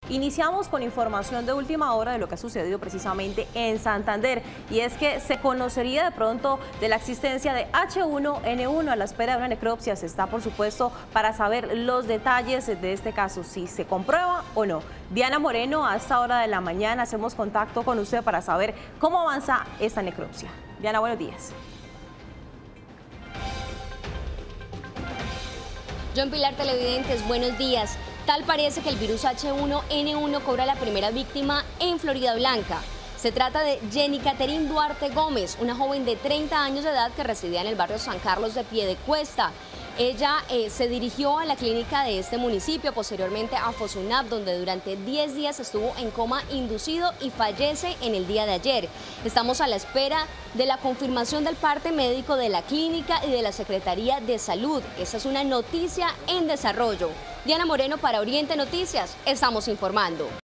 Iniciamos con información de última hora de lo que ha sucedido precisamente en Santander, y es que se conocería de pronto de la existencia de H1N1 a la espera de una necropsia. Se está, por supuesto, para saber los detalles de este caso, si se comprueba o no. Diana Moreno, a esta hora de la mañana hacemos contacto con usted para saber cómo avanza esta necropsia. Diana, buenos días. John Pilar, televidentes, buenos días. Tal parece que el virus H1N1 cobra la primera víctima en Florida Blanca. Se trata de Jenny Catherine Duarte Gómez, una joven de 30 años de edad que residía en el barrio San Carlos de Piedecuesta. Ella se dirigió a la clínica de este municipio, posteriormente a Fosunap, donde durante 10 días estuvo en coma inducido y fallece en el día de ayer. Estamos a la espera de la confirmación del parte médico de la clínica y de la Secretaría de Salud. Esa es una noticia en desarrollo. Diana Moreno para Oriente Noticias, estamos informando.